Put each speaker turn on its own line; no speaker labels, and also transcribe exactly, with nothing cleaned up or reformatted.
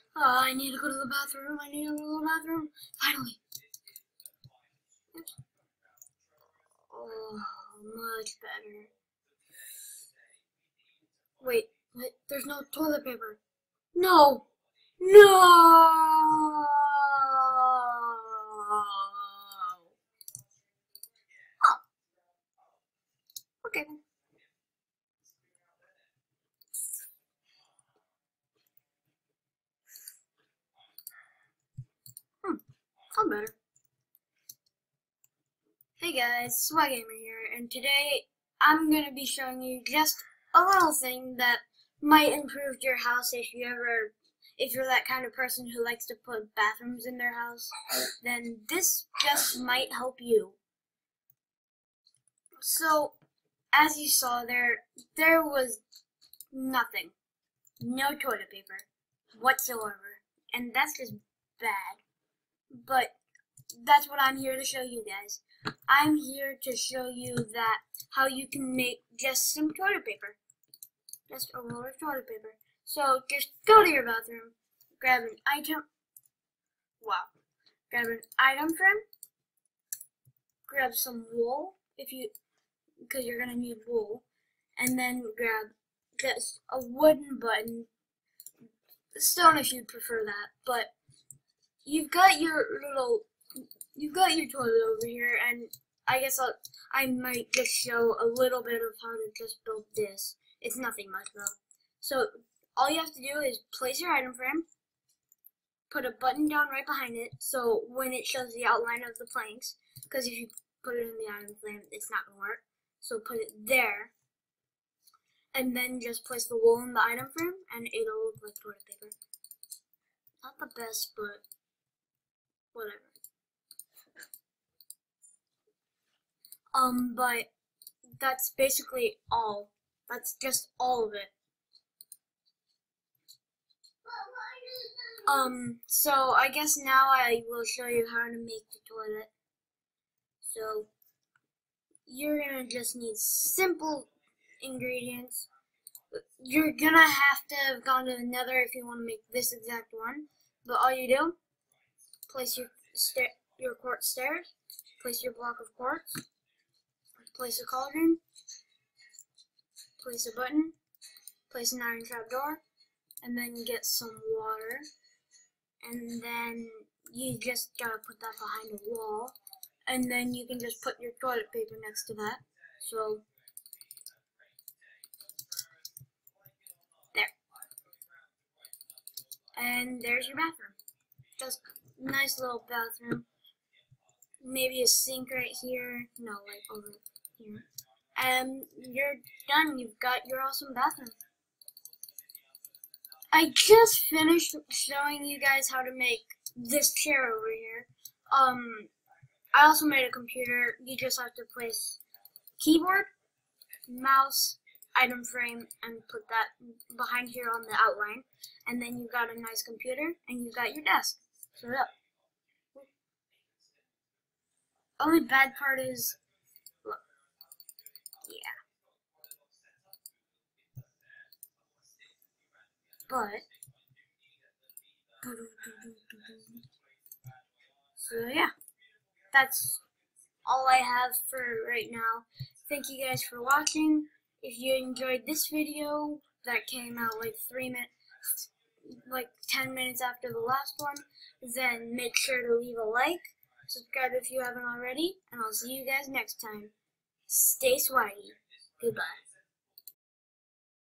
Oh, I need to go to the bathroom. I need to go to the bathroom. Finally. Oh, much better. Wait, wait, there's no toilet paper. No! No! Oh, okay then. Hmm, I'm better. Hey guys, Swag Gamer here, and today I'm gonna be showing you just a little thing that might improve your house if you ever, if you're that kind of person who likes to put bathrooms in their house, then this just might help you. So, as you saw there, there was nothing, no toilet paper whatsoever, and that's just bad. But that's what I'm here to show you guys. I'm here to show you that how you can make just some toilet paper. Just a roll of toilet paper. So just go to your bathroom, grab an item. Wow. Grab an item frame. Grab some wool if you, because you're gonna need wool, and then grab just a wooden button. Stone if you prefer that, but you've got your little. You've got your toilet over here, and I guess I'll, I might just show a little bit of how to just build this. It's nothing much though. So all you have to do is place your item frame, put a button down right behind it, so when it shows the outline of the planks, because if you put it in the item frame, it's not going to work. So put it there, and then just place the wool in the item frame, and it'll look like toilet paper. Not the best, but whatever. Um, but that's basically all. That's just all of it. Um, so I guess now I will show you how to make the toilet. So, you're gonna just need simple ingredients. You're gonna have to have gone to the Nether if you want to make this exact one. But all you do, place your, sta your quartz stairs, place your block of quartz, place a cauldron, place a button, place an iron trap door, and then get some water, and then you just gotta put that behind a wall, and then you can just put your toilet paper next to that. So, there. And there's your bathroom. Just a nice little bathroom. Maybe a sink right here. No, like over here. And you're done. You've got your awesome bathroom. I just finished showing you guys how to make this chair over here. Um, I also made a computer. You just have to place keyboard, mouse, item frame, and put that behind here on the outline. And then you've got a nice computer, and you've got your desk. So yeah. Only bad part is, look, yeah. But, so yeah, that's all I have for right now. Thank you guys for watching. If you enjoyed this video that came out like three minutes, like ten minutes after the last one, then make sure to leave a like, subscribe if you haven't already, and I'll see you guys next time. Stay swaggy. Goodbye.